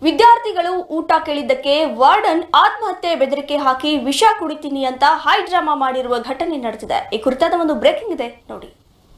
ವಿದ್ಯಾರ್ಥಿಗಳು ಊಟ ಕೇಳಿದ್ದಕ್ಕೆ ವಾರ್ಡನ್ ಆತ್ಮಹತ್ಯೆ ಬೆದರಿಕೆ ಹಾಕಿ ವಿಷ ಕುಡಿತೀನಿ ಅಂತ ಹೈ ಡ್ರಾಮಾ ಮಾಡಿರುವ ಘಟನೆ ನಡೆದಿದೆ. ಈ ಕುರಿತಾದ ಒಂದು ಬ್ರೇಕಿಂಗ್ ಇದೆ ನೋಡಿ.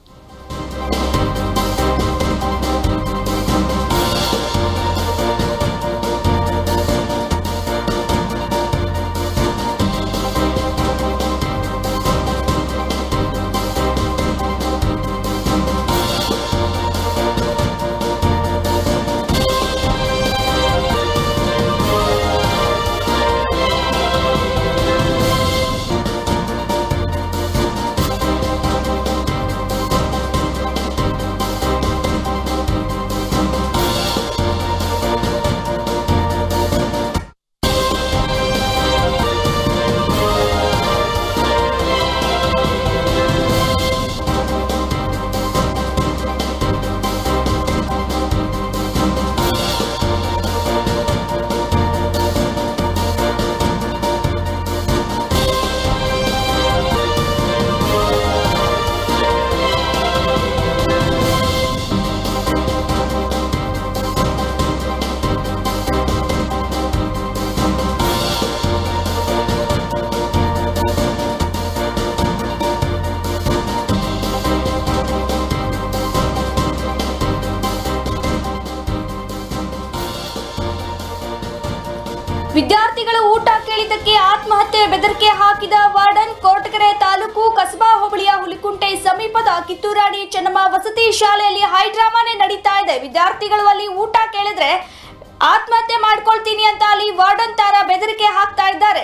ವಿದ್ಯಾರ್ಥಿಗಳು ಊಟ ಕೇಳಿದ್ದಕ್ಕೆ ಆತ್ಮಹತ್ಯೆ ಬೆದರಿಕೆ ಹಾಕಿದ ವಾರ್ಡನ್. ಕೊರಟಗೆರೆ ತಾಲೂಕು ಕಸಬಾ ಹೋಬಳಿಯ ಹುಲಿಕುಂಟೆ ಸಮೀಪದ ಕಿತ್ತೂರಾಣಿ ಚೆನ್ನಮ್ಮ ವಸತಿ ಶಾಲೆಯಲ್ಲಿ ಹೈ ಡ್ರಾಮಾನೇ ನಡೀತಾ ಇದೆ. ವಿದ್ಯಾರ್ಥಿಗಳು ಅಲ್ಲಿ ಊಟ ಕೇಳಿದ್ರೆ ಆತ್ಮಹತ್ಯೆ ಮಾಡ್ಕೊಳ್ತೀನಿ ಅಂತ ಅಲ್ಲಿ ವಾರ್ಡನ್ ತರ ಬೆದರಿಕೆ ಹಾಕ್ತಾ ಇದ್ದಾರೆ.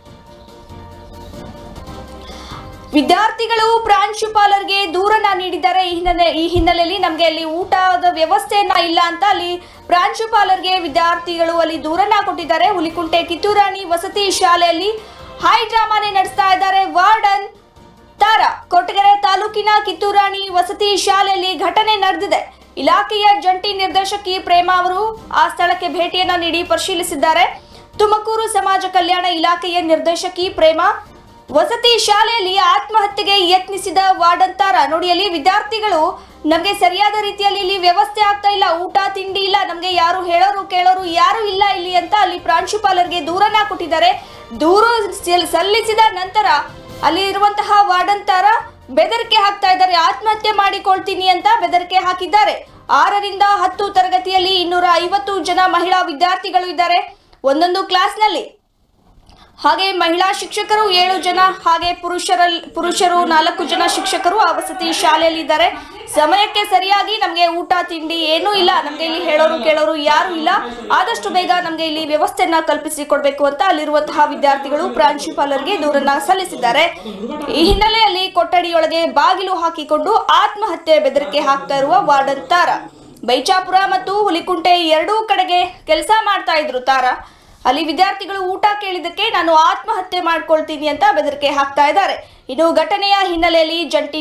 ವಿದ್ಯಾರ್ಥಿಗಳು ಪ್ರಾಂಶುಪಾಲರಿಗೆ ದೂರನ್ನ ನೀಡಿದ್ದಾರೆ. ಈ ಹಿನ್ನೆಲೆಯಲ್ಲಿ ನಮಗೆ ಅಲ್ಲಿ ಊಟದ ವ್ಯವಸ್ಥೆಯನ್ನ ಇಲ್ಲ ಅಂತ ಅಲ್ಲಿ ಪ್ರಾಂಶುಪಾಲರಿಗೆ ವಿದ್ಯಾರ್ಥಿಗಳು ಅಲ್ಲಿ ದೂರನ್ನ ಕೊಟ್ಟಿದ್ದಾರೆ. ಹುಲಿಕುಂಟೆ ಕಿತ್ತೂರಾಣಿ ವಸತಿ ಶಾಲೆಯಲ್ಲಿ ಹೈ ಡ್ರಾಮಾನೇ ನಡೆಸ್ತಾ ಇದ್ದಾರೆ ವಾರ್ಡನ್ ತಾರಾ. ಕೊರಟಗೆರೆ ತಾಲೂಕಿನ ಕಿತ್ತೂರಾಣಿ ವಸತಿ ಶಾಲೆಯಲ್ಲಿ ಘಟನೆ ನಡೆದಿದೆ. ಇಲಾಖೆಯ ಜಂಟಿ ನಿರ್ದೇಶಕಿ ಪ್ರೇಮಾ ಅವರು ಆ ಸ್ಥಳಕ್ಕೆ ಭೇಟಿಯನ್ನ ನೀಡಿ ಪರಿಶೀಲಿಸಿದ್ದಾರೆ. ತುಮಕೂರು ಸಮಾಜ ಕಲ್ಯಾಣ ಇಲಾಖೆಯ ನಿರ್ದೇಶಕಿ ಪ್ರೇಮಾ ವಸತಿ ಶಾಲೆಯಲ್ಲಿ ಆತ್ಮಹತ್ಯೆಗೆ ಯತ್ನಿಸಿದ ವಾರ್ಡನ್ ತಾರಾ. ನೋಡಿ, ಅಲ್ಲಿ ವಿದ್ಯಾರ್ಥಿಗಳು ನಮಗೆ ಸರಿಯಾದ ರೀತಿಯಲ್ಲಿ ಇಲ್ಲಿ ವ್ಯವಸ್ಥೆ ಆಗ್ತಾ ಇಲ್ಲ, ಊಟ ತಿಂಡಿ ಇಲ್ಲ, ನಮಗೆ ಯಾರು ಹೇಳೋರು ಕೇಳೋರು ಯಾರು ಇಲ್ಲ ಇಲ್ಲಿ ಅಂತ ಅಲ್ಲಿ ಪ್ರಾಂಶುಪಾಲರಿಗೆ ದೂರನ್ನ ಕೊಟ್ಟಿದ್ದಾರೆ. ದೂರು ಸಲ್ಲಿಸಿದ ನಂತರ ಅಲ್ಲಿ ಇರುವಂತಹ ವಾರ್ಡನ್ ತಾರಾ ಬೆದರಿಕೆ ಹಾಕ್ತಾ ಇದ್ದಾರೆ. ಆತ್ಮಹತ್ಯೆ ಮಾಡಿಕೊಳ್ತೀನಿ ಅಂತ ಬೆದರಿಕೆ ಹಾಕಿದ್ದಾರೆ. 6ರಿಂದ 10 ತರಗತಿಯಲ್ಲಿ 250 ಜನ ಮಹಿಳಾ ವಿದ್ಯಾರ್ಥಿಗಳು ಇದ್ದಾರೆ ಒಂದೊಂದು ಕ್ಲಾಸ್ನಲ್ಲಿ. ಹಾಗೆ ಮಹಿಳಾ ಶಿಕ್ಷಕರು 7 ಜನ, ಹಾಗೆ ಪುರುಷರು 4 ಜನ ಶಿಕ್ಷಕರು ಆ ವಸತಿ ಶಾಲೆಯಲ್ಲಿ ಇದ್ದಾರೆ. ಸಮಯಕ್ಕೆ ಸರಿಯಾಗಿ ನಮಗೆ ಊಟ ತಿಂಡಿ ಏನೂ ಇಲ್ಲ, ನಮಗೆ ಇಲ್ಲಿ ಹೇಳೋರು ಕೇಳೋರು ಯಾರು ಇಲ್ಲ, ಆದಷ್ಟು ಬೇಗ ನಮಗೆ ಇಲ್ಲಿ ವ್ಯವಸ್ಥೆಯನ್ನ ಕಲ್ಪಿಸಿಕೊಡ್ಬೇಕು ಅಂತ ಅಲ್ಲಿರುವಂತಹ ವಿದ್ಯಾರ್ಥಿಗಳು ಪ್ರಾಂಶುಪಾಲರಿಗೆ ದೂರನ್ನ ಸಲ್ಲಿಸಿದ್ದಾರೆ. ಈ ಹಿನ್ನೆಲೆಯಲ್ಲಿ ಕೊಠಡಿಯೊಳಗೆ ಬಾಗಿಲು ಹಾಕಿಕೊಂಡು ಆತ್ಮಹತ್ಯೆ ಬೆದರಿಕೆ ಹಾಕ್ತಾ ಇರುವ ವಾರ್ಡನ್ ತಾರಾ. ಬೈಚಾಪುರ ಮತ್ತು ಹುಲಿಕುಂಟೆ ಎರಡೂ ಕಡೆಗೆ ಕೆಲಸ ಮಾಡ್ತಾ ಇದ್ರು ತಾರಾ. ಅಲ್ಲಿ ವಿದ್ಯಾರ್ಥಿಗಳು ಊಟ ಕೇಳಿದ್ದಕ್ಕೆ ನಾನು ಆತ್ಮಹತ್ಯೆ ಮಾಡ್ಕೊಳ್ತೀನಿ ಅಂತ ಬೆದರಿಕೆ ಹಾಕ್ತಾ ಇದ್ದಾರೆ. ಇನ್ನು ಘಟನೆಯ ಹಿನ್ನೆಲೆಯಲ್ಲಿ ಜಂಟಿ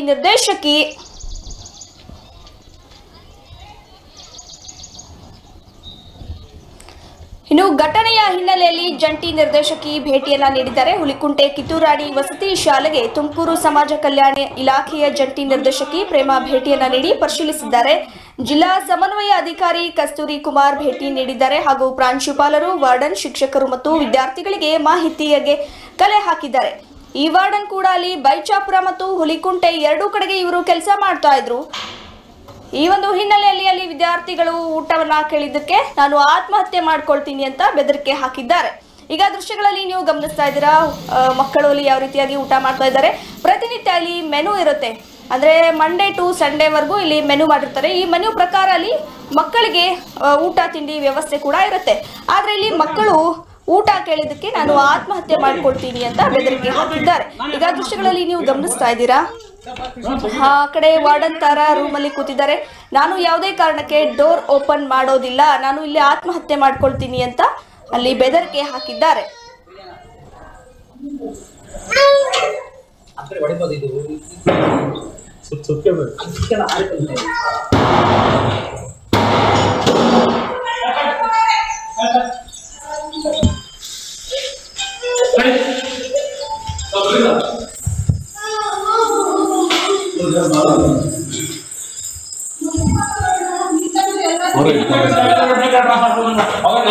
ನಿರ್ದೇಶಕಿ ಭೇಟಿಯನ್ನ ನೀಡಿದ್ದಾರೆ. ಹುಲಿಕುಂಟೆ ಕಿತ್ತೂರಾಣಿ ವಸತಿ ಶಾಲೆಗೆ ತುಮಕೂರು ಸಮಾಜ ಕಲ್ಯಾಣ ಇಲಾಖೆಯ ಜಂಟಿ ನಿರ್ದೇಶಕಿ ಪ್ರೇಮಾ ಭೇಟಿಯನ್ನ ನೀಡಿ ಪರಿಶೀಲಿಸಿದ್ದಾರೆ. ಜಿಲ್ಲಾ ಸಮನ್ವಯ ಅಧಿಕಾರಿ ಕಸ್ತೂರಿ ಕುಮಾರ್ ಭೇಟಿ ನೀಡಿದ್ದಾರೆ. ಹಾಗೂ ಪ್ರಾಂಶುಪಾಲರು, ವಾರ್ಡನ್, ಶಿಕ್ಷಕರು ಮತ್ತು ವಿದ್ಯಾರ್ಥಿಗಳಿಗೆ ಮಾಹಿತಿಗೆ ಕಲೆ ಹಾಕಿದ್ದಾರೆ. ಈ ವಾರ್ಡನ್ ಕೂಡ ಅಲ್ಲಿ ಬೈಚಾಪುರ ಮತ್ತು ಹುಲಿಕುಂಟೆ ಎರಡೂ ಕಡೆಗೆ ಇವರು ಕೆಲಸ ಮಾಡ್ತಾ ಇದ್ರು. ಈ ಒಂದು ಹಿನ್ನೆಲೆಯಲ್ಲಿ ಅಲ್ಲಿ ವಿದ್ಯಾರ್ಥಿಗಳು ಊಟವನ್ನ ಕೇಳಿದ್ದಕ್ಕೆ ನಾನು ಆತ್ಮಹತ್ಯೆ ಮಾಡ್ಕೊಳ್ತೀನಿ ಅಂತ ಬೆದರಿಕೆ ಹಾಕಿದ್ದಾರೆ. ಈಗ ದೃಶ್ಯಗಳಲ್ಲಿ ನೀವು ಗಮನಿಸ್ತಾ ಇದ್ದೀರಾ, ಮಕ್ಕಳು ಅಲ್ಲಿ ಯಾವ ರೀತಿಯಾಗಿ ಊಟ ಮಾಡ್ತಾ ಇದ್ದಾರೆ. ಪ್ರತಿನಿತ್ಯ ಅಲ್ಲಿ ಮೆನು ಇರುತ್ತೆ, ಅಂದರೆ ಮಂಡೇ ಟು ಸಂಡೇವರೆಗೂ ಇಲ್ಲಿ ಮೆನು ಮಾಡಿರ್ತಾರೆ. ಈ ಮೆನು ಪ್ರಕಾರ ಅಲ್ಲಿ ಮಕ್ಕಳಿಗೆ ಊಟ ತಿಂಡಿ ವ್ಯವಸ್ಥೆ ಕೂಡ ಇರುತ್ತೆ. ಆದರೆ ಇಲ್ಲಿ ಮಕ್ಕಳು ಊಟ ಕೇಳಿದ್ದಕ್ಕೆ ನಾನು ಆತ್ಮಹತ್ಯೆ ಮಾಡ್ಕೊಳ್ತೀನಿ ಅಂತ ಬೆದರಿಕೆ ಹಾಕಿದ್ದಾರೆ. ಈಗ ದೃಶ್ಯಗಳಲ್ಲಿ ನೀವು ಗಮನಿಸ್ತಾ ಇದ್ದೀರಾ, ಆ ಕಡೆ ವಾರ್ಡನ್ ತಾರಾ ರೂಮಲ್ಲಿ ಕೂತಿದ್ದಾರೆ. ನಾನು ಯಾವುದೇ ಕಾರಣಕ್ಕೆ ಡೋರ್ ಓಪನ್ ಮಾಡೋದಿಲ್ಲ, ನಾನು ಇಲ್ಲಿ ಆತ್ಮಹತ್ಯೆ ಮಾಡ್ಕೊಳ್ತೀನಿ ಅಂತ ಅಲ್ಲಿ ಬೆದರಿಕೆ ಹಾಕಿದ್ದಾರೆ.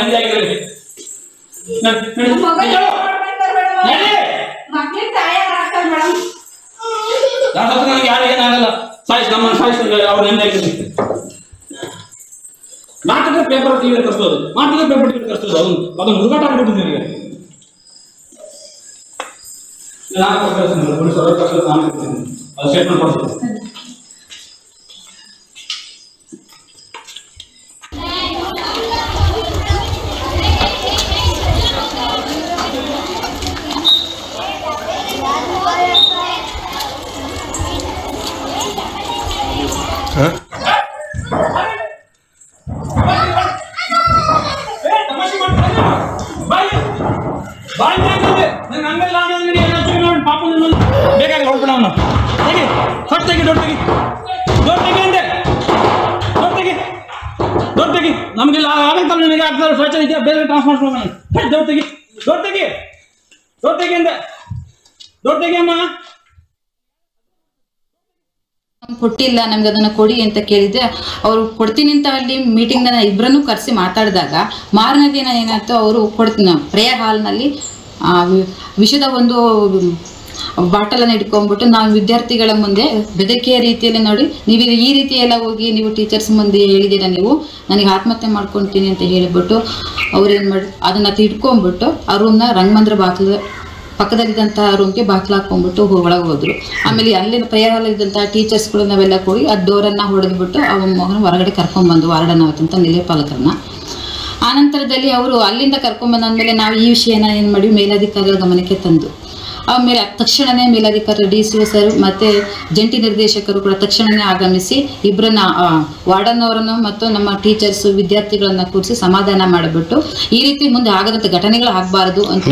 ನೆಮ್ಮದಿ ಆಗಿರಲಿ. ಯಾರು ಏನಾಗಲ್ಲ, ಸಾಯಿಸ್ ನಮ್ಮ ಸಾಯಿಸ್ ಅವ್ರು ನೆಮ್ಮದಿ ಆಗಿರಲಿ. ನಾಟಕ ಪೇಪರ್ ಟಿವಿ ಕರ್ಸೋದು, ನಾಟಕ ಪೇಪರ್ ಟಿವಿ ಕರ್ಸೋದು, ಅದನ್ನು ಹುಡುಗಾಟ ಆಗ್ಬಿಟ್ಟಿದ್ದೀನಿ ನನಗೆ. ನಾನು ಸ್ಟೇಟ್ಮೆಂಟ್ ಕೊಡ್ತೀನಿ. ಬೇಕಾಗಿ ಹೋಗ್ಬಿಡ ಅವನು ತೆಗಿ, ಹೊಟ್ಟು ತೆಗಿ, ದೊಡ್ಡ ತೆಗಿ, ದೊಡ್ಡ ತೆಗಿ ಅಂದೆ, ದೊಡ್ಡ ತೆಗಿ, ದೊಡ್ಡ ತೆಗಿ. ನಮಗೆಲ್ಲ ಆಗಂತಲ್ಲ, ನಿನಗೆ ಆಗ್ತದೆ ಸ್ವಚ್ಛ ಇದೆಯಾ, ಬೇರೆ ಟ್ರಾನ್ಸ್ಫರ್ ಮಾಡೋಣ. ದೊಡ್ಡ ತೆಗಿ, ದೊಡ್ಡ ತೆಗಿ, ದೊಡ್ಡ ತೆಗಿ ಅಂದೆ, ದೊಡ್ಡ ತೆಗಿ ಅಮ್ಮ. ಕೊಟ್ಟಿಲ್ಲ, ನಮ್ಗೆ ಅದನ್ನ ಕೊಡಿ ಅಂತ ಕೇಳಿದ್ರೆ ಅವ್ರು ಕೊಡ್ತೀನಿ ಅಂತ ಅಲ್ಲಿ ಮೀಟಿಂಗ್ ಇಬ್ಬರನ್ನು ಕರೆಸಿ ಮಾತಾಡಿದಾಗ ಮಾರನೇ ದಿನ ಏನಾಯ್ತು, ಅವರು ಕೊಡ್ತೀನಿ ಪ್ರೇಯರ್ ಹಾಲ್ನಲ್ಲಿ ವಿಷದ ಒಂದು ಬಾಟಲನ್ನು ಇಟ್ಕೊಂಡ್ಬಿಟ್ಟು ನಾವು ವಿದ್ಯಾರ್ಥಿಗಳ ಮುಂದೆ ಬೆದರಿಕೆಯ ರೀತಿಯಲ್ಲಿ ನೋಡಿ, ನೀವು ಈ ರೀತಿ ಎಲ್ಲ ಹೋಗಿ ನೀವು ಟೀಚರ್ಸ್ ಮುಂದೆ ಹೇಳಿದ್ದೀರಾ, ನೀವು ನನಗೆ ಆತ್ಮಹತ್ಯೆ ಮಾಡ್ಕೊತೀನಿ ಅಂತ ಹೇಳಿಬಿಟ್ಟು ಅವ್ರೇನು ಮಾಡಿ ಅದನ್ನು ತಿಡ್ಕೊಂಡ್ಬಿಟ್ಟು ಆ ರೂಮ್ನ ರಂಗಮಂದಿರ ಬಾಗಿಲು ಪಕ್ಕದಲ್ಲಿದ್ದಂತಹ ರೂಮ್ಗೆ ಬಾಗಿಲು ಹಾಕೊಂಡ್ಬಿಟ್ಟು ಒಳಗೆ ಹೋದ್ರು. ಆಮೇಲೆ ಅಲ್ಲಿನ ಪ್ರೇಯರ್ ಹಾಲ್ ಇದ್ದಂತಹ ಟೀಚರ್ಸ್ಗಳು ನಾವೆಲ್ಲ ಕೂಡಿ ಆ ಡೋರನ್ನು ಹೊಡೆದ್ಬಿಟ್ಟು ಆ ಮಗನ ಹೊರಗಡೆ ಕರ್ಕೊಂಡ್ಬಂದು ವಾರ್ಡನ್ ಅವತ್ತಂತ ನಿಲೆಪಾಲಕರನ್ನ. ಆನಂತರದಲ್ಲಿ ಅವರು ಅಲ್ಲಿಂದ ಕರ್ಕೊಂಡ್ಬಂದಾದ್ಮೇಲೆ ನಾವು ಈ ವಿಷಯನ ಏನು ಮಾಡಿ ಮೇಲಧಿಕಾರಿಗಳ ಗಮನಕ್ಕೆ ತಂದು ಆಮೇಲೆ ತಕ್ಷಣವೇ ಮೇಲಧಿಕಾರಿ DCO ಸರ್ ಮತ್ತು ಜಂಟಿ ನಿರ್ದೇಶಕರು ಕೂಡ ತಕ್ಷಣವೇ ಆಗಮಿಸಿ ಇಬ್ಬರನ್ನ ವಾರ್ಡನ್ ಅವರನ್ನು ಮತ್ತು ನಮ್ಮ ಟೀಚರ್ಸು ವಿದ್ಯಾರ್ಥಿಗಳನ್ನ ಕೂರಿಸಿ ಸಮಾಧಾನ ಮಾಡಿಬಿಟ್ಟು ಈ ರೀತಿ ಮುಂದೆ ಆಗದಂತ ಘಟನೆಗಳು ಆಗಬಾರದು ಅಂತ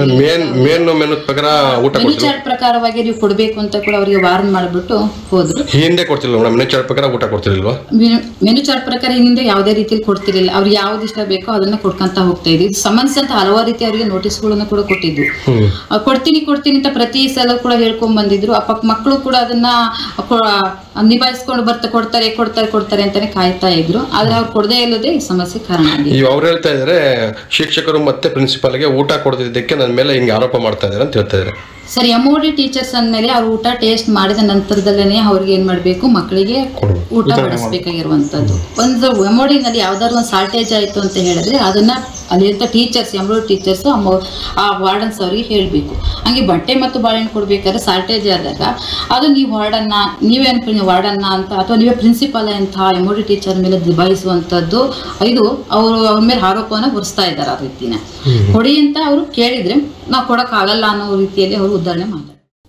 ಮೆನು ಚಾರ್ಟ್ ಪ್ರಕಾರವಾಗಿ ನೀವು ಕೊಡಬೇಕು ಅಂತ ಕೂಡ ಅವರಿಗೆ ವಾರ್ನ್ ಮಾಡಿಬಿಟ್ಟು ಹೋದ್ರು. ಹಿಂದೆ ಕೊಡ್ತಿಲ್ಲ ಮೆನು ಚಾರ್ಟ್ ಪ್ರಕಾರ ಊಟ ಕೊಡ್ತಿರ್ಲಿಲ್ವಾ? ಮೆನು ಚಾರ್ಟ್ ಪ್ರಕಾರ ಹಿಂದೆ ಯಾವುದೇ ರೀತಿಯಲ್ಲಿ ಕೊಡ್ತಿರ್ಲಿಲ್ಲ. ಅವ್ರು ಯಾವ್ದು ಇಷ್ಟ ಬೇಕೋ ಅದನ್ನ ಕೊಡ್ಕೊಂತ ಹೋಗ್ತಾ ಇದ್ವಿ. ಇದು ಸಂಬಂಧಿಸಿದಂತ ಹಲವಾರು ರೀತಿ ಅವರಿಗೆ ನೋಟಿಸ್ಗಳನ್ನು ಕೂಡ ಕೊಟ್ಟಿದ್ವಿ. ಕೊಡ್ತೀನಿ ಅಂತ ಪ್ರತಿ ಸಲ ಕೂಡ ಹೇಳ್ಕೊಂಡ್ ಬಂದಿದ್ರು. ಮಕ್ಕಳು ಕೂಡ ಅದನ್ನ ನಿಭಾಯಿಸ್ಕೊಂಡು ಕೊಡ್ತಾರೆ ಅಂತಾನೆ ಕಾಯ್ತಾ ಇದ್ರು. ಆದ್ರೆ ಅವ್ರು ಕೊಡದೇ ಇಲ್ಲದೆ ಈ ಸಮಸ್ಯೆ ಕಾರಣ ಆಗಿದೆ. ಅವ್ರು ಹೇಳ್ತಾ ಇದಾರೆ ಶಿಕ್ಷಕರು ಮತ್ತೆ ಪ್ರಿನ್ಸಿಪಾಲ್ಗೆ ಊಟ ಕೊಡದಿದ್ದಕ್ಕೆ ನನ್ನ ಮೇಲೆ ಹಿಂಗೆ ಆರೋಪ ಮಾಡ್ತಾ ಇದಾರೆ ಅಂತ ಹೇಳ್ತಾ ಇದಾರೆ. ಸರ್, MOD ಟೀಚರ್ಸ್ ಅಂದಮೇಲೆ ಅವ್ರು ಊಟ ಟೇಸ್ಟ್ ಮಾಡಿದ ನಂತರದಲ್ಲೇ ಅವ್ರಿಗೆ ಏನ್ ಮಾಡ್ಬೇಕು, ಮಕ್ಕಳಿಗೆ ಊಟ ಬಡಿಸ್ಬೇಕಾಗಿರುವಂತದ್ದು. ಒಂದು MOD ನಲ್ಲಿ ಯಾವ್ದಾದ್ರು ಒಂದು ಸಾಲ್ಟೇಜ್ ಆಯ್ತು ಅಂತ ಹೇಳಿದ್ರೆ ಅದನ್ನ ಅಲ್ಲಿಂದ ಟೀಚರ್ಸ್ MOD ಟೀಚರ್ಸ್ ಆ ವಾರ್ಡನ್ಸ್ ಅವರಿಗೆ ಹೇಳ್ಬೇಕು. ಹಂಗೆ ಬಟ್ಟೆ ಮತ್ತು ಬಾಳೆಹಣ್ಣು ಕೊಡ್ಬೇಕಾದ್ರೆ ಸಾಲ್ಟೇಜ್ ಆದಾಗ ಅದು ನೀವು ನೀವೇನು ವಾರ್ಡನ್ನ ಅಂತ ಅಥವಾ ನೀವೇ ಪ್ರಿನ್ಸಿಪಾಲ್ ಅಂತ MOD ಟೀಚರ್ ಮೇಲೆ ದಬಾಯಿಸುವಂತದ್ದು, ಇದು ಅವ್ರ ಮೇಲೆ ಆರೋಪವನ್ನ ಹೊರಿಸ್ತಾ ಇದ್ದಾರೆ. ಆ ರೀತಿನ ಕೊಡಿ ಅಂತ ಅವರು ಕೇಳಿದ್ರೆ ನಾವು ಕೊಡಕ್ಕಾಗಲ್ಲ ಅನ್ನೋ ರೀತಿಯಲ್ಲಿ ಅವರು ಉದಾಹರಣೆ ಮಾಡ್ತಾರೆ.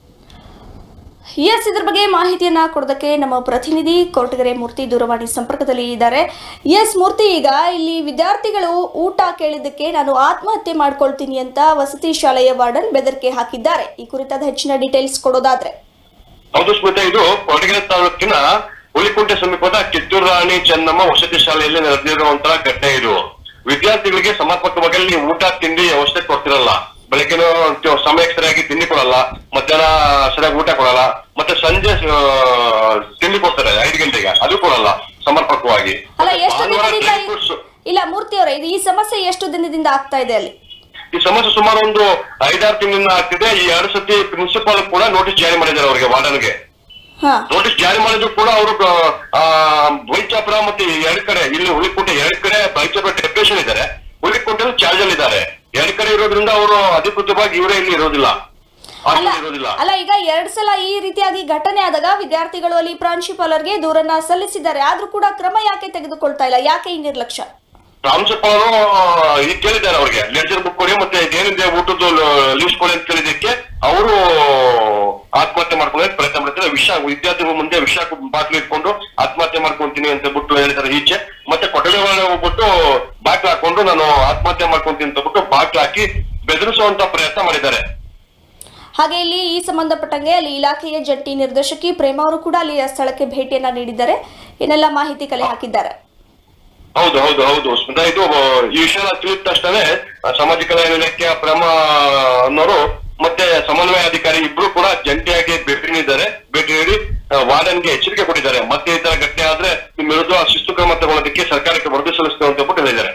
ಇದ್ರ ಬಗ್ಗೆ ಮಾಹಿತಿಯನ್ನ ಕೊಡೋದಕ್ಕೆ ನಮ್ಮ ಪ್ರತಿನಿಧಿ ಕೊರಟಗೆರೆ ಮೂರ್ತಿ ದೂರವಾಣಿ ಸಂಪರ್ಕದಲ್ಲಿ ಇದ್ದಾರೆ. ಮೂರ್ತಿ, ಈಗ ಇಲ್ಲಿ ವಿದ್ಯಾರ್ಥಿಗಳು ಊಟ ಕೇಳಿದ್ದಕ್ಕೆ ನಾನು ಆತ್ಮಹತ್ಯೆ ಮಾಡ್ಕೊಳ್ತೀನಿ ಅಂತ ವಸತಿ ಶಾಲೆಯ ವಾರ್ಡನ್ ಬೆದರಿಕೆ ಹಾಕಿದ್ದಾರೆ. ಈ ಕುರಿತಾದ ಹೆಚ್ಚಿನ ಡೀಟೇಲ್ಸ್ ಕೊಡೋದಾದ್ರೆ? ಹೌದು ಸ್ಮಿತಾ, ಇದು ಕೊರಟಗೆರೆ ತಾಲೂಕಿನ ಹುಲಿಕುಂಟೆ ಸಮೀಪದ ಕಿತ್ತೂರು ರಾಣಿ ಚೆನ್ನಮ್ಮ ವಸತಿ ಶಾಲೆಯಲ್ಲಿ ನಡೆದಿರುವಂತಹ ಘಟನೆ ಇದು. ವಿದ್ಯಾರ್ಥಿಗಳಿಗೆ ಸಮರ್ಪಕವಾಗಿ ಊಟ ತಿಂಡಿ ಅವಶ್ಯಕ ಕೊಡ್ತಿರಲ್ಲ. ಬೆಳಗ್ಗೆನೂ ಸಮಯಕ್ಕೆ ಸರಿಯಾಗಿ ತಿಂಡಿ ಕೊಡಲ್ಲ, ಮಧ್ಯಾಹ್ನ ಸರಿಯಾಗಿ ಊಟ ಕೊಡಲ್ಲ, ಮತ್ತೆ ಸಂಜೆ ತಿಂಡಿ ಕೊಡ್ತಾರೆ 5 ಗಂಟೆಗೆ, ಅದು ಕೊಡಲ್ಲ ಸಮರ್ಪಕವಾಗಿ. ಇಲ್ಲ ಮೂರ್ತಿ ಅವರೇ, ಈ ಸಮಸ್ಯೆ ಎಷ್ಟು ದಿನದಿಂದ ಆಗ್ತಾ ಇದೆ ಅಲ್ಲಿ? ಈ ಸಮಸ್ಯೆ ಸುಮಾರು ಒಂದು 5-6 ತಿಂಗಳಿಂದ ಆಗ್ತಿದೆ. ಈ 2 ಸತಿ ಪ್ರಿನ್ಸಿಪಾಲ್ ಕೂಡ ನೋಟಿಸ್ ಜಾರಿ ಮಾಡಿದ್ದಾರೆ ಅವರಿಗೆ, ವಾರ್ಡನ್ಗೆ ನೋಟಿಸ್ ಜಾರಿ ಮಾಡಿದ್ರು ಕೂಡ ಅವರು ಬೈಚಾಪುರ ಮತ್ತೆ 2 ಕಡೆ, ಇಲ್ಲಿ ಹುಲಿಕುಂಟೆ 2 ಕಡೆ ಬೈಚಾಪುರ ಡೆಪ್ಯುಟೇಷನ್ ಇದ್ದಾರೆ, ಹುಲಿಕುಂಟೆ ಚಾರ್ಜ್ ಅಲ್ಲಿ ಇದ್ದಾರೆ. 2 ಕಡೆ ಇರೋದ್ರಿಂದ ಅವರು ಅಧಿಕೃತವಾಗಿ ಇವರೇ ಇಲ್ಲಿ ಇರೋದಿಲ್ಲ. ಅಲ್ಲ, ಈಗ 2 ಸಲ ಈ ರೀತಿಯಾಗಿ ಘಟನೆ ಆದಾಗ ವಿದ್ಯಾರ್ಥಿಗಳು ಅಲ್ಲಿ ಪ್ರಾಂಶುಪಾಲರಿಗೆ ದೂರನ್ನ ಸಲ್ಲಿಸಿದ್ದಾರೆ. ಆದ್ರೂ ಕೂಡ ಕ್ರಮ ಯಾಕೆ ತೆಗೆದುಕೊಳ್ತಾ ಇಲ್ಲ? ಯಾಕೆ ಈ ನಿರ್ಲಕ್ಷ್ಯ? ಪ್ರಾಂಶುಪಾಲರು ಈಗ ಕೇಳಿದ್ದಾರೆ ಅವ್ರಿಗೆ ಲೆಕ್ಚರ್ ಬುಕ್ ಕೊಡಿ ಮತ್ತೆ ಇದೇನಿದೆ ಊಟದ ಲೀಸ್ಟ್ ಕೊಡಿ ಅಂತ ಕೇಳಿದಕ್ಕೆ ಅವರು ಆತ್ಮಹತ್ಯೆ ಮಾಡ್ಕೊಳ್ಳೋಕೆ ಪ್ರಯತ್ನ ಮಾಡ್ತಾರೆ. ವಿದ್ಯಾರ್ಥಿಗಳ ಮುಂದೆ ವಿಷ ಬಾಟ್ಲು ಇಟ್ಕೊಂಡು ಆತ್ಮಹತ್ಯೆ ಮಾಡ್ಕೊಂತೀನಿ ಅಂತ ಬಿಟ್ಟು ಹೇಳಿದ್ದಾರೆ ಈಚೆ. ಮತ್ತೆ ಕೊಠಡಿ ಒಳಗೆ ಹೋಗ್ಬಿಟ್ಟು ಬಾಟ್ಲು ಹಾಕೊಂಡು ನಾನು ಆತ್ಮಹತ್ಯೆ ಮಾಡ್ಕೊಂತೀನಿ ಅಂತ ಬಿಟ್ಟು ಬಾಟ್ಲು ಹಾಕಿ ಬೆದರಿಸುವಂತ ಪ್ರಯತ್ನ ಮಾಡಿದ್ದಾರೆ. ಹಾಗೆ ಇಲ್ಲಿ ಈ ಸಂಬಂಧಪಟ್ಟಂಗೆ ಅಲ್ಲಿ ಇಲಾಖೆಯ ಜಂಟಿ ನಿರ್ದೇಶಕಿ ಪ್ರೇಮ ಅವರು ಕೂಡ ಅಲ್ಲಿ ಸ್ಥಳಕ್ಕೆ ಭೇಟಿಯನ್ನ ನೀಡಿದ್ದಾರೆ. ಏನೆಲ್ಲ ಮಾಹಿತಿ ಕಲೆ ಹಾಕಿದ್ದಾರೆ? ಹೌದು ಹೌದು ಹೌದು ಸ್ಮಿತಾ, ಇದು ಈ ವಿಷಯ ತಿಳಿದ ತಕ್ಷಣ ಸಾಮಾಜಿಕ ಕಲ್ಯಾಣ ಇಲಾಖೆಯ ಪ್ರೇಮ ಅನ್ನೋರು ಮತ್ತೆ ಸಮನ್ವಯ ಅಧಿಕಾರಿ ಇಬ್ರು ಕೂಡ ಜಂಟಿಯಾಗಿ ಭೇಟಿ ನೀಡಿ ವಾರ್ಡನ್ಗೆ ಎಚ್ಚರಿಕೆ ಕೊಟ್ಟಿದ್ದಾರೆ. ಮತ್ತೆ ಈ ತರ ಘಟನೆ ಆದ್ರೆ ನಿಮ್ಮ ವಿರುದ್ಧ ಶಿಸ್ತು ಕ್ರಮ ತಗೊಳ್ಳೋದಕ್ಕೆ ಸರ್ಕಾರಕ್ಕೆ ವರದಿ ಸಲ್ಲಿಸ್ತೇವೆ ಅಂತ ಹೇಳಿದ್ದಾರೆ.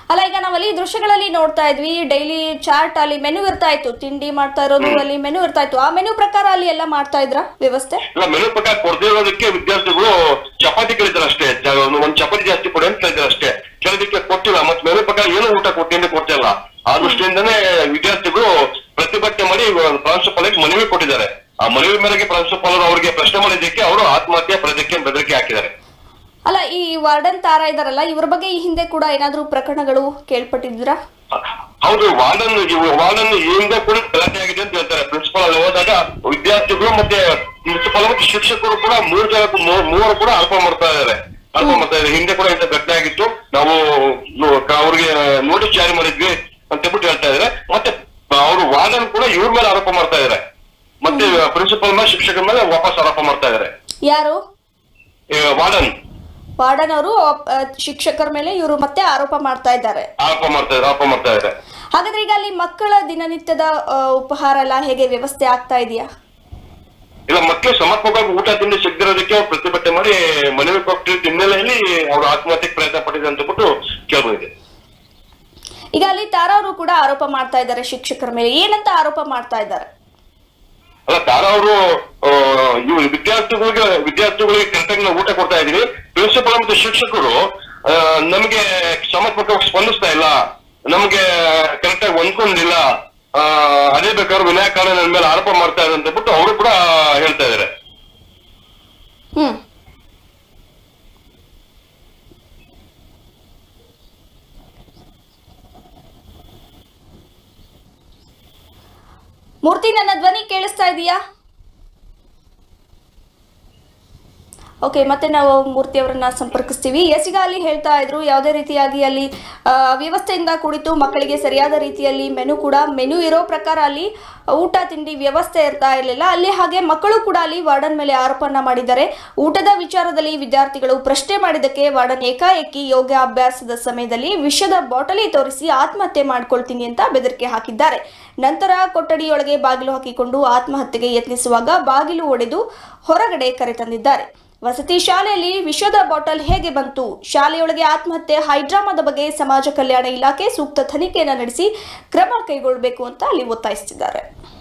ಅಲ್ಲ, ಈಗ ನಾವಲ್ಲಿ ದೃಶ್ಯಗಳಲ್ಲಿ ನೋಡ್ತಾ ಇದ್ವಿ, ಡೈಲಿ ಚಾರ್ಟ್ ಅಲ್ಲಿ ಮೆನು ಇರ್ತಾ ಇತ್ತು, ತಿಂಡಿ ಮಾಡ್ತಾ ಇರೋದು ಅಲ್ಲಿ ಮೆನು ಇರ್ತಾ ಇತ್ತು. ಆ ಮೆನು ಪ್ರಕಾರ ಅಲ್ಲಿ ಎಲ್ಲ ಮಾಡ್ತಾ ಇದ್ರ ವ್ಯವಸ್ಥೆ? ಇಲ್ಲ, ಮೆನು ಪ್ರಕಾರ ಕೊಡದೇ ಇರೋದಕ್ಕೆ ವಿದ್ಯಾರ್ಥಿಗಳು ಚಪಾತಿ ಕೇಳಿದಾರೆ ಅಷ್ಟೇ. ಒಂದ್ ಚಪಾತಿ ಜಾಸ್ತಿ ಕೊಡಿ ಅಂತ ಕೇಳಿದಾರೆ ಅಷ್ಟೇ, ಕೇಳೋದಕ್ಕೆ ಕೊಟ್ಟಿಲ್ಲ. ಮತ್ತೆ ಮೆನು ಪ್ರಕಾರ ಏನು ಊಟ ಕೊಡ್ತೀನಿ ಅಂತ ಕೊಡ್ತಾ ಇಲ್ಲ. ಆ ದೃಷ್ಟಿಯಿಂದನೇ ವಿದ್ಯಾರ್ಥಿಗಳು ಪ್ರತಿಭಟನೆ ಮಾಡಿ ಪ್ರಾಂಶುಪಾಲರಿಗೆ ಮನವಿ ಕೊಟ್ಟಿದ್ದಾರೆ. ಆ ಮನವಿ ಮೇರೆಗೆ ಪ್ರಾಂಶುಪಾಲರು ಅವರಿಗೆ ಪ್ರಶ್ನೆ ಮಾಡಿದ್ದಕ್ಕೆ ಅವರು ಆತ್ಮಹತ್ಯೆ ಬೆದರಿಕೆ ಹಾಕಿದ್ದಾರೆ. ಅಲ್ಲ, ಈ ವಾರ್ಡನ್ ತಾರಾ ಇದಾರಲ್ಲ, ಇವ್ರ ಬಗ್ಗೆ ಈ ಹಿಂದೆ ಕೂಡ ಏನಾದ್ರೂ ಪ್ರಕರಣಗಳು ಕೇಳ್ಪಟ್ಟಿದ್ದೀರಾ? ಹೌದು, ವಾರ್ಡನ್ ಹಿಂದೆ ಕೂಡ ಗಲಾಟೆ ಆಗಿದೆ ಅಂತ ಹೇಳ್ತಾರೆ. ಪ್ರಿನ್ಸಿಪಾಲ್ ಅಲ್ಲಿ ಹೋದಾಗ ವಿದ್ಯಾರ್ಥಿಗಳು ಮತ್ತೆ ಪ್ರಿನ್ಸಿಪಾಲ್ ಮತ್ತು ಶಿಕ್ಷಕರು ಕೂಡ ಮೂವರು ಕೂಡ ಆರೋಪ ಮಾಡ್ತಾ ಇದ್ದಾರೆ. ಹಿಂದೆ ಕೂಡ ಇಂಥ ಘಟನೆ ಆಗಿತ್ತು, ನಾವು ಅವ್ರಿಗೆ ನೋಟಿಸ್ ಜಾರಿ ಮಾಡಿದ್ವಿ ಅಂತ ಹೇಳ್ತಾ ಇದ್ದಾರೆ. ಮತ್ತೆ ಅವರು ವಾರ್ಡನ್ ಕೂಡ ಇವ್ರ ಮೇಲೆ ಆರೋಪ ಮಾಡ್ತಾ ಇದ್ದಾರೆ. ಮತ್ತೆ ಪ್ರಿನ್ಸಿಪಾಲ್ ಮೇಲೆ ಶಿಕ್ಷಕರ ಮೇಲೆ ವಾಪಸ್ ಆರೋಪ ಮಾಡ್ತಾ ಇದ್ದಾರೆ. ಯಾರು? ವಾರ್ಡನ್ ಅವರು ಶಿಕ್ಷಕರ ಮೇಲೆ ಇವರು ಮತ್ತೆ ಆರೋಪ ಮಾಡ್ತಾ ಇದ್ದಾರೆ. ಹಾಗಾದ್ರೆ ಈಗ ಅಲ್ಲಿ ಮಕ್ಕಳ ದಿನನಿತ್ಯದ ಉಪಹಾರ ಎಲ್ಲ ಹೇಗೆ ವ್ಯವಸ್ಥೆ ಆಗ್ತಾ ಇದೆಯಾ? ಇಲ್ಲ, ಮಕ್ಕಳು ಸಮರ್ಪಕವಾಗಿ ಊಟ ತಿಂಡಿ ಸಿಗದಿರೋದಕ್ಕೆ ಅವ್ರು ಪ್ರತಿಭಟನೆ ಮಾಡಿ ಮನವಿ ಕೊಟ್ಟಿದ್ದ ಹಿನ್ನೆಲೆಯಲ್ಲಿ ಅವರು ಆತ್ಮಹತ್ಯೆಗೆ ಪ್ರಯತ್ನ ಪಟ್ಟಿದೆ ಅಂತ ಬಿಟ್ಟು ಕೇಳಬಹುದಿದೆ. ಈಗ ಅಲ್ಲಿ ತಾರಾ ಅವರು ಕೂಡ ಆರೋಪ ಮಾಡ್ತಾ ಇದ್ದಾರೆ ಶಿಕ್ಷಕರ ಮೇಲೆ. ಏನಂತ ಆರೋಪ ಮಾಡ್ತಾ ಇದ್ದಾರೆ? ಅಲ್ಲ, ತಾರಾ ಅವರು ವಿದ್ಯಾರ್ಥಿಗಳಿಗೆ ಕರೆಕ್ಟಾಗಿ ನಾವು ಊಟ ಕೊಡ್ತಾ ಇದೀವಿ, ಪ್ರಿನ್ಸಿಪಲ್ ಮತ್ತು ಶಿಕ್ಷಕರು ನಮಗೆ ಸಮರ್ಪಕವಾಗಿ ಸ್ಪಂದಿಸ್ತಾ ಇಲ್ಲ, ನಮಗೆ ಕರೆಕ್ಟಾಗಿ ಹೊಂದ್ಕೊಂಡಿಲ್ಲ, ಅದೇ ಬೇಕಾದ್ರೆ ವಿನಾಕಾರಣ ನನ್ನ ಮೇಲೆ ಆರೋಪ ಮಾಡ್ತಾ ಇದ್ದಾರೆ ಅಂತ ಬಿಟ್ಟು ಅವರು ಕೂಡ ಹೇಳ್ತಾ ಇದ್ದಾರೆ. ಮೂರ್ತಿ, ನನ್ನ ಧ್ವನಿ ಕೇಳಿಸ್ತಾ ಇದೆಯಾ? ಓಕೆ, ಮತ್ತೆ ನಾವು ಮೂರ್ತಿ ಅವರನ್ನ ಸಂಪರ್ಕಿಸ್ತೀವಿ. ಈಗ ಅಲ್ಲಿ ಹೇಳ್ತಾ ಇದ್ರು, ಯಾವುದೇ ರೀತಿಯಾಗಿ ಅಲ್ಲಿ ವ್ಯವಸ್ಥೆಯಿಂದ ಕುಳಿತು ಮಕ್ಕಳಿಗೆ ಸರಿಯಾದ ರೀತಿಯಲ್ಲಿ ಮೆನು ಇರೋ ಪ್ರಕಾರ ಅಲ್ಲಿ ಊಟ ತಿಂಡಿ ವ್ಯವಸ್ಥೆ ಇರ್ತಾ ಇರಲಿಲ್ಲ ಅಲ್ಲಿ. ಹಾಗೆ ಮಕ್ಕಳು ಕೂಡ ಅಲ್ಲಿ ವಾರ್ಡನ್ ಮೇಲೆ ಆರೋಪನ ಮಾಡಿದ್ದಾರೆ. ಊಟದ ವಿಚಾರದಲ್ಲಿ ವಿದ್ಯಾರ್ಥಿಗಳು ಪ್ರಶ್ನೆ ಮಾಡಿದ್ದಕ್ಕೆ ವಾರ್ಡನ್ ಏಕಾಏಕಿ ಯೋಗಾಭ್ಯಾಸದ ಸಮಯದಲ್ಲಿ ವಿಷದ ಬಾಟಲಿ ತೋರಿಸಿ ಆತ್ಮಹತ್ಯೆ ಮಾಡ್ಕೊಳ್ತೀನಿ ಅಂತ ಬೆದರಿಕೆ ಹಾಕಿದ್ದಾರೆ. ನಂತರ ಕೊಠಡಿಯೊಳಗೆ ಬಾಗಿಲು ಹಾಕಿಕೊಂಡು ಆತ್ಮಹತ್ಯೆಗೆ ಯತ್ನಿಸುವಾಗ ಬಾಗಿಲು ಒಡೆದು ಹೊರಗಡೆ ಕರೆತಂದಿದ್ದಾರೆ. ವಸತಿ ಶಾಲೆಯಲ್ಲಿ ವಿಷದ ಬಾಟಲ್ ಹೇಗೆ ಬಂತು? ಶಾಲೆಯೊಳಗೆ ಆತ್ಮಹತ್ಯೆ ಹೈಡ್ರಾಮಾದ ಬಗ್ಗೆ ಸಮಾಜ ಕಲ್ಯಾಣ ಇಲಾಖೆ ಸೂಕ್ತ ತನಿಖೆಯನ್ನು ನಡೆಸಿ ಕ್ರಮ ಕೈಗೊಳ್ಳಬೇಕು ಅಂತ ಅಲ್ಲಿ ಒತ್ತಾಯಿಸುತ್ತಿದ್ದಾರೆ.